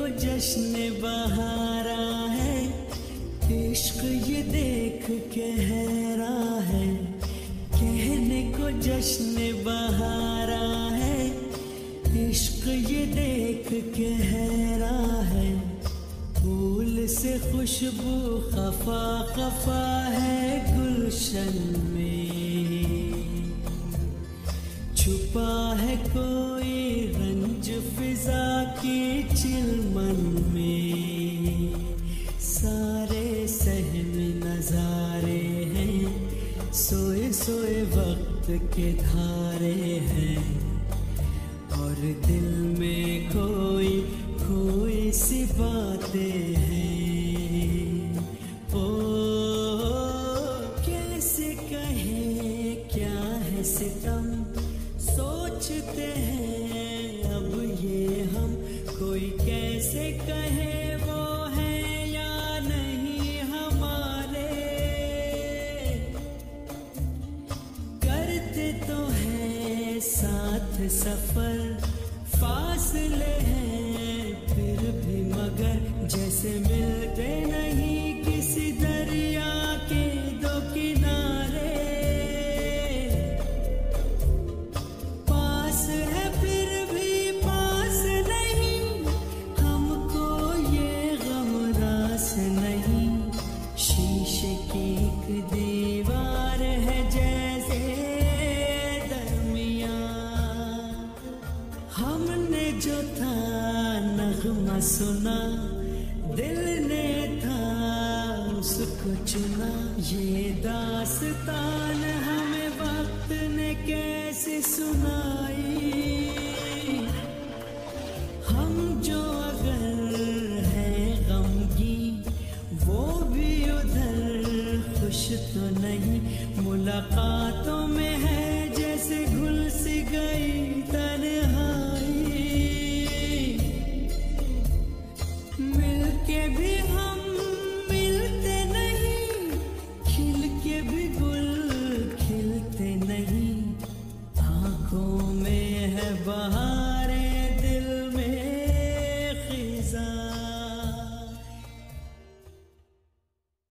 को जश्न बहारा है, इश्क ये देख के हैरा है। कहने को जश्न बहारा है, इश्क ये देख के हैरा है। फूल से खुशबू खफा खफा है गुलशन में, छुपा है कोई रंज फिजा की चिलमन में। सारे सहम नजारे हैं, सोए सोए वक्त के धारे हैं, और दिल में खोई खोई सी बातें हैं। ओ कैसे कहे क्या है सितम, सोचते हैं अब ये हम। कोई कैसे कहे वो है या नहीं हमारे, करते तो है साथ सफर, फासले हैं फिर भी मगर जैसे मिलते नहीं किसी दरिया के दो किनारे। पास है फिर भी पास नहीं, हमको ये गम रास नहीं। शीशे की एक दीवार है जैसे दरमियां, हमने जो था नगमा सुना, दिल ने था उसको चुना। ये दास्तान हमें वक्त ने कैसे सुनाई।